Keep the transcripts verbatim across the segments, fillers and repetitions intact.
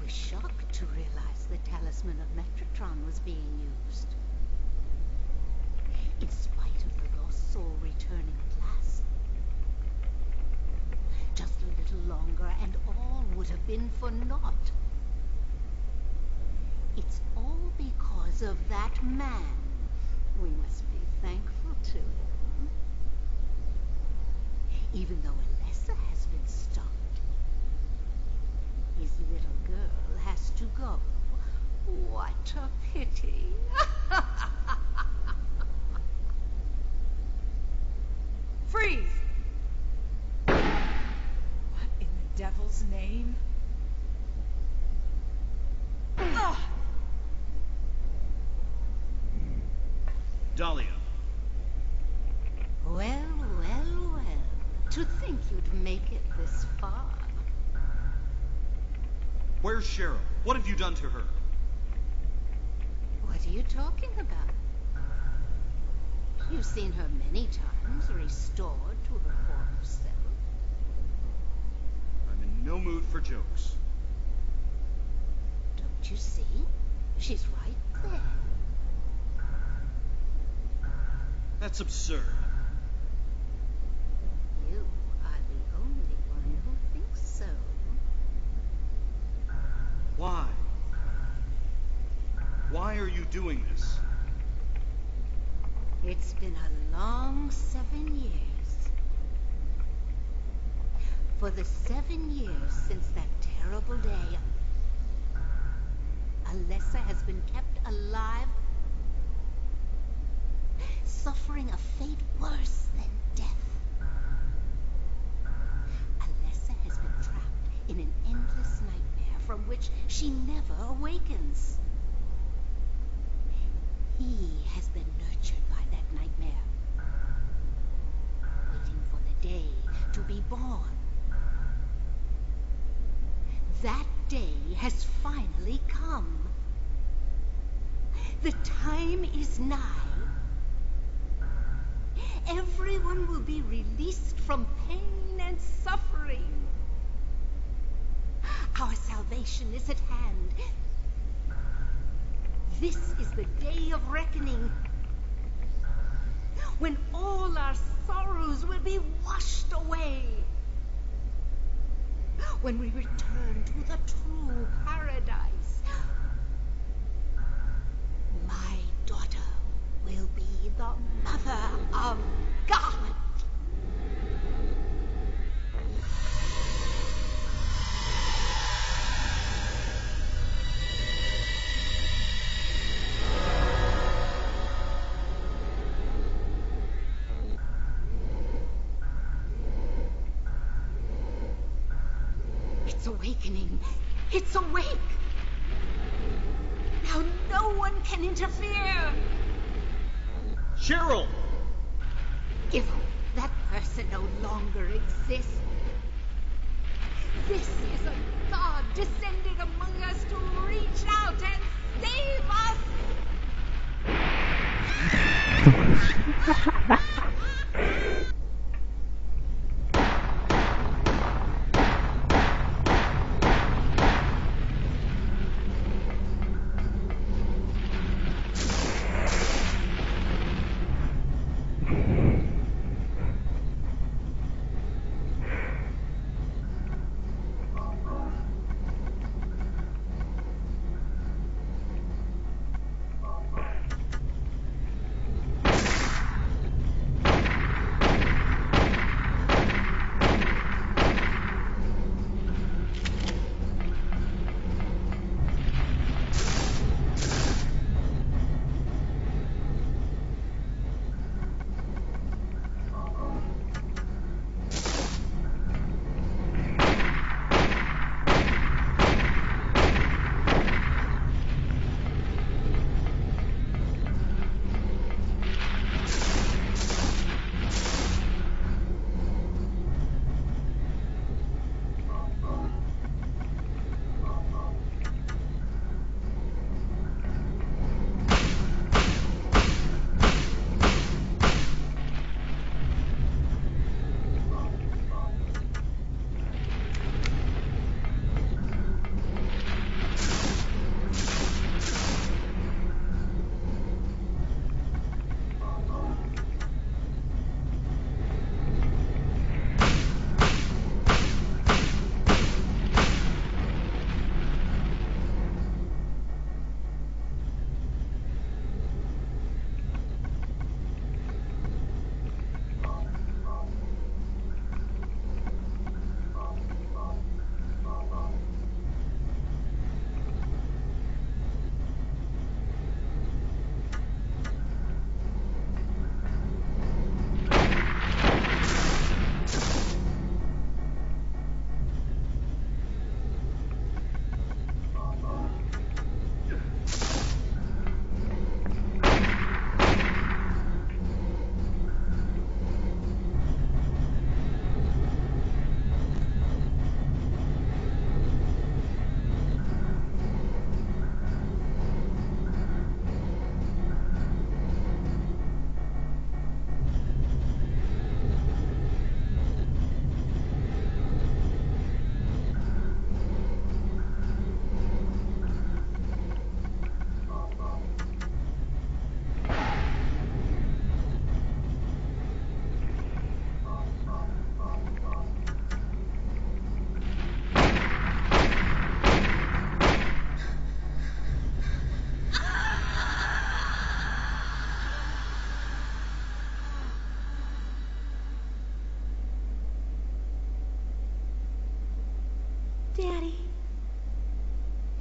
was shocked to realize the talisman of Metatron was being used. In spite of the lost soul returning at last. Just a little longer and all would have been for naught. It's all because of that man. We must be thankful to him. Even though Alessa has been stopped, his little girl has to go. What a pity. Freeze! What in the devil's name? Ugh. Dahlia. Well, well, well. To think you'd make it this far. Where's Cheryl? What have you done to her? What are you talking about? You've seen her many times, restored to her former self. I'm in no mood for jokes. Don't you see? She's right there. That's absurd. You are the only one who thinks so. Why? Why are you doing this? It's been a long seven years. For the seven years since that terrible day, Alessa has been kept alive, suffering a fate worse than death. Alessa has been trapped in an endless nightmare from which she never awakens. He has been nurtured by that nightmare, waiting for the day to be born. That day has finally come. The time is nigh. Everyone will be released from pain and suffering. Our salvation is at hand. This is the day of reckoning, when all our sorrows will be washed away, when we return to the true paradise. My daughter will be the mother of God. It's awakening. It's awake. Now no one can interfere. Cheryl! Give up. That person no longer exists. This is a God descending among us to reach out and save us.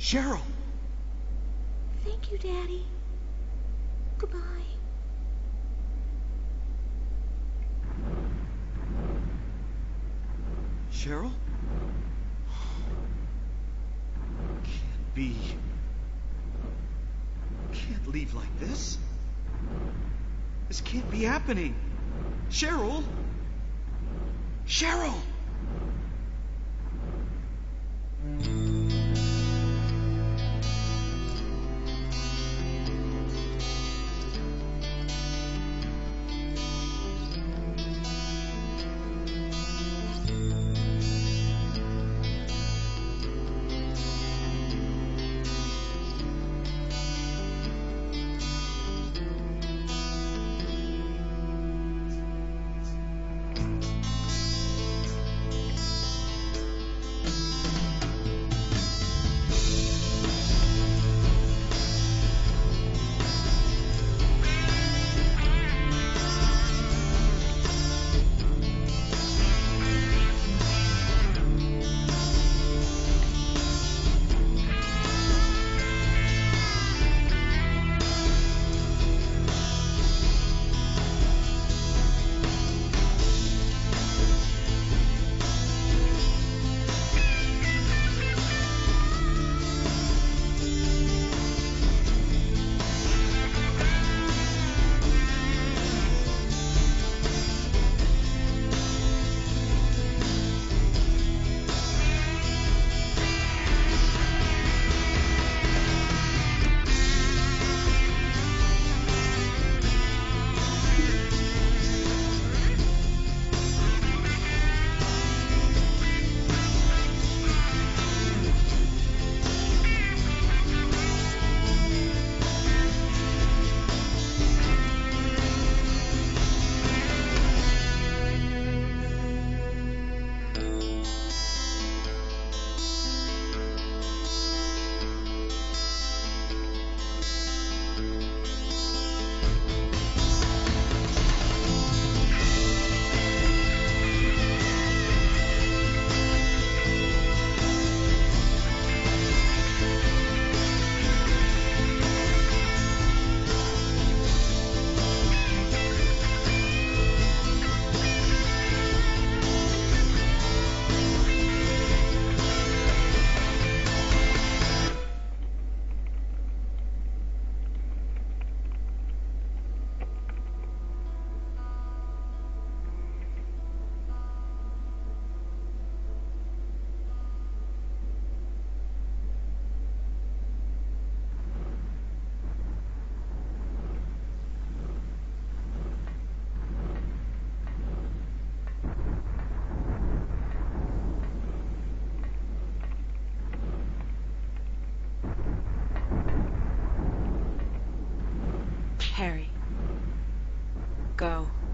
Cheryl! Thank you, Daddy. Goodbye. Cheryl? Can't be. Can't leave like this. This can't be happening. Cheryl? Cheryl! Harry. Go.